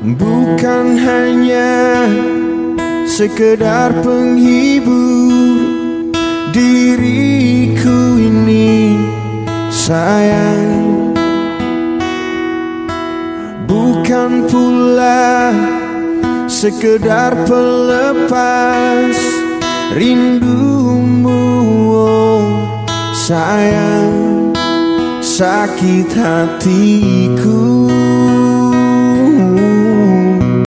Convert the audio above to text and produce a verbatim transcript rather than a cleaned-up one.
bukan hanya sekedar penghibur diriku ini sayang, bukan pula sekedar pelepas rindumu, oh sayang, sakit hatiku.